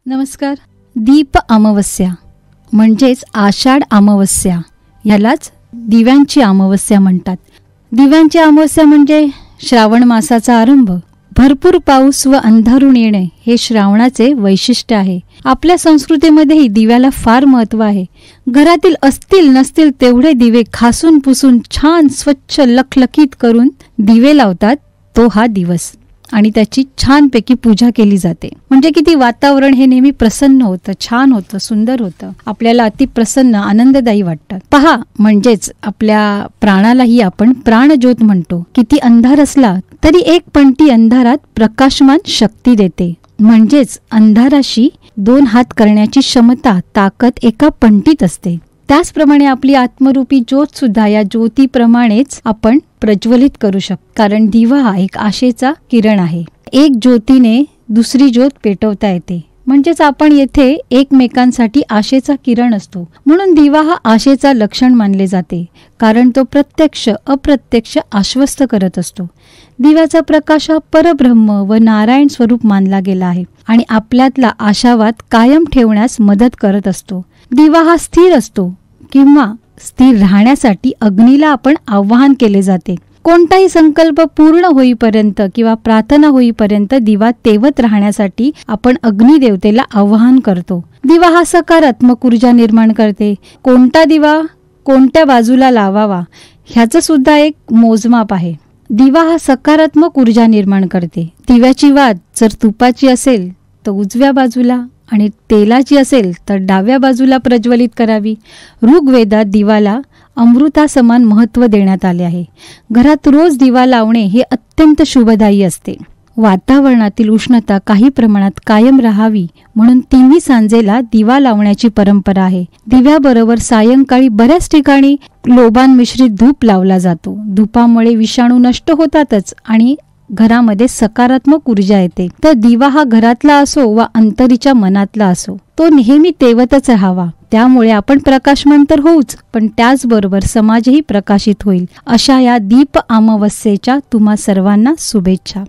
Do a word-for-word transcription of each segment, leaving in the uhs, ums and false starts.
नमस्कार. दीप अमावस्या म्हणजेच आषाढ अमावस्या, यालाच दिव्यांची अमावस्या म्हणतात. दिव्यांची अमावस्या म्हणजे श्रावण मासाचा आरंभ. भरपूर पाऊस व अंधारून येणे हे श्रावणाचे वैशिष्ट्य आहे. आपल्या संस्कृतीमध्येही दिव्याला फार महत्त्व आहे. घरातील असतील नसतील तेवढे दिवे खासून पुसून छान स्वच्छ लखलखीत करून दिवे लावतात. तो हा दिवस आणि त्याची छानपैकी पूजा केली जाते. म्हणजे किती वातावरण हे नेहमी प्रसन्न होतं, छान होतं, सुंदर होतं. आपल्याला अति प्रसन्न आनंददायी वाटतं. पहा, म्हणजेच आपल्या प्राणालाही आपण प्राणज्योत म्हणतो. किती अंधार असला तरी एक पंटी अंधारात प्रकाशमान शक्ती देते. म्हणजेच अंधाराशी दोन हात करण्याची क्षमता, ताकद एका पंटीत असते. त्याचप्रमाणे आपली आत्मरूपी ज्योत सुद्धा या ज्योतीप्रमाणेच आपण प्रज्वलित करू शकतो. कारण दिवा हा एक आशेचा किरण आहे. एक ज्योतीने दुसरी ज्योत पेटवता येते. म्हणजेच आपण येथे एकमेकांसाठी आशेचा किरण असतो. म्हणून दिवा हा आशेचा लक्षण मानले जाते. कारण तो प्रत्यक्ष अप्रत्यक्ष आश्वस्त करत असतो. दिव्याचा प्रकाश हा परब्रह्म व नारायण स्वरूप मानला गेला आहे आणि आपल्यातला आशावाद कायम ठेवण्यास मदत करत असतो. दिवा हा स्थिर असतो किंवा स्थिर राहण्यासाठी अग्नीला आपण आवाहन केले जाते. कोणताही संकल्प पूर्ण होईपर्यंत किंवा प्रार्थना होईपर्यंत दिवा तेवत राहण्यासाठी आपण अग्निदेवतेला आवाहन करतो. दिवा हा सकारात्मक ऊर्जा निर्माण करते. कोणता दिवा कोणत्या बाजूला लावावा ह्याचं सुद्धा एक मोजमाप आहे. दिवा हा सकारात्मक ऊर्जा निर्माण करते. दिव्याची वात जर तुपाची असेल तर उजव्या बाजूला आणि तेलाची असेल तर डाव्या बाजूला प्रज्वलित करावी. ऋग्वेदात दिवाला अमृतासमान महत्त्व देण्यात आले आहे. घरात रोज दिवा लावणे हे अत्यंत शुभदायी असते. वातावरणातील उष्णता काही प्रमाणात कायम राहावी म्हणून तिन्ही सांजेला दिवा लावण्याची परंपरा आहे. दिव्याबरोबर सायंकाळी बऱ्याच ठिकाणी लोबान मिश्रित धूप लावला जातो. धुपामुळे विषाणू नष्ट होतातच आणि घरामध्ये सकारात्मक ऊर्जा येते. तर दिवा हा घरातला असो वा अंतरीच्या मनातला असो, तो नेहमी तेवतच राहावा. त्यामुळे आपण प्रकाशमान तर होऊच, पण त्याचबरोबर समाजही प्रकाशित होईल. अशा या दीप अमावस्येच्या तुम्हा सर्वांना शुभेच्छा.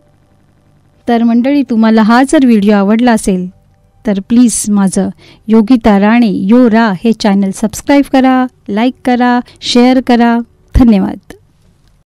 तर मंडळी, तुम्हाला हा जर व्हिडिओ आवडला असेल तर प्लीज माझं योगिता राणे यो रा हे चॅनल सबस्क्राईब करा, लाईक करा, शेअर करा. धन्यवाद.